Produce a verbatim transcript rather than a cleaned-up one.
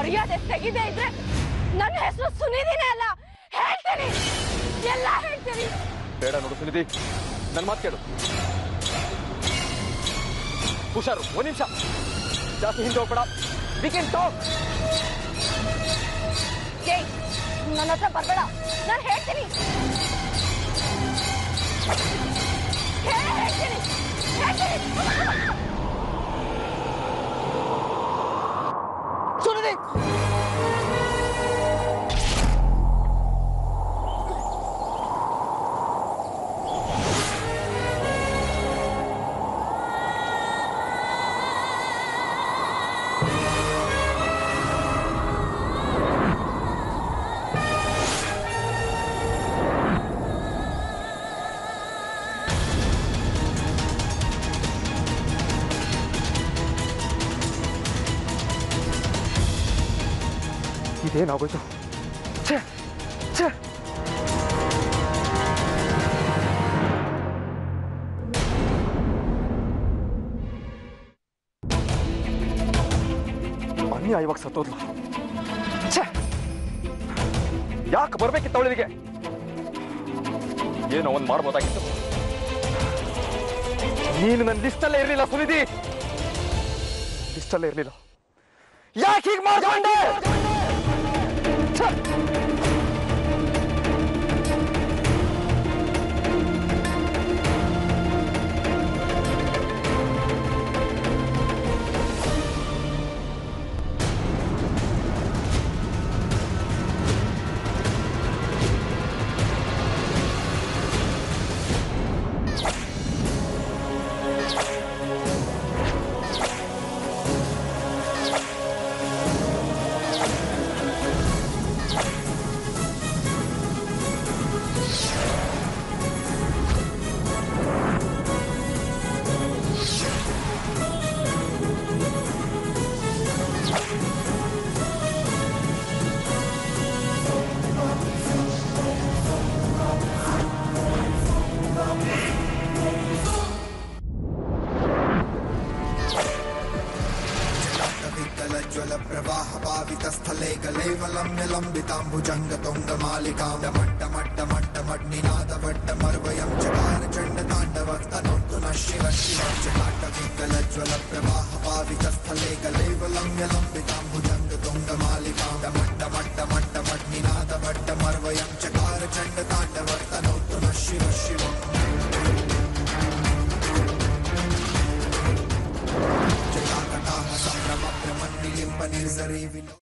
ಮರ್ಯಾದೆ ತೆಗಿದೆ ಇದ್ರೆ ನನ್ನ ಹೆಸರು ಸುನಿಧಿನೇ ಅಲ್ಲ, ಹೇಳ್ತೀನಿ, ಎಲ್ಲ ಹೇಳ್ತೀನಿ. ಬೇಡ ನೋಡು ಸುನಿಧಿ, ನನ್ನ ಮಾತು ಕೇಳು. ಹುಷಾರು, ಒಂದ್ ನಿಮಿಷ, ಜಾಸ್ತಿ ಹಿಂದೆ ಹೋಗ್ಬೇಡ. We can talk. ಏಯ್, ನನ್ನ ಹತ್ರ ಬರ್ಬೇಡ, ನಾನು ಹೇಳ್ತೀನಿ, ಹೇಳ್ತೀನಿ, ಹೇಳ್ತೀನಿ. ಸುನಿಧಿ, ಇದೇನಾಗೋಯ್ತು? ಛೇ ಛೇ, ಅನ್ಯಾಯವಾಗಿ ಸತ್ತೋದ್ಲು. ಛೇ, ಯಾಕೆ ಬರ್ಬೇಕಿತ್ತು ಅವಳಿಗೆ? ಏನೋ ಒಂದು ಮಾಡ್ಬೋದಾಗಿತ್ತು. ನೀನು ನನ್ನ ಲಿಸ್ಟಲ್ಲೇ ಇರಲಿಲ್ಲ ಸುನಿಧಿ, ಲಿಸ್ಟಲ್ಲೇ ಇರಲಿಲ್ಲ. ಯಾಕೆ ಹೀಗೆ ಮಾಡ್ಕೊಂಡೆ? स्थले गलेवलम्बिताम्बुजङ्गतुङ्गमालिकां डमड्डमड्डमड्डमड्निनादवड्डमर्वयं चकार चण्डताण्डवस्तनोतु नः शिव शिवं चकाटविकलज्वलप्रवाहपावितस्थले गलेवलम्बिताम्बुजङ्गतुङ्गमालिकां डमड्डमड्डमड्डमड्निनादवड्डमर्वयं चकार चण्डताण्डवस्तनोतु नः शिव शिवम् चकाकटाः सम्भ्रमभ्रमन्निलिम्बनिर्झरी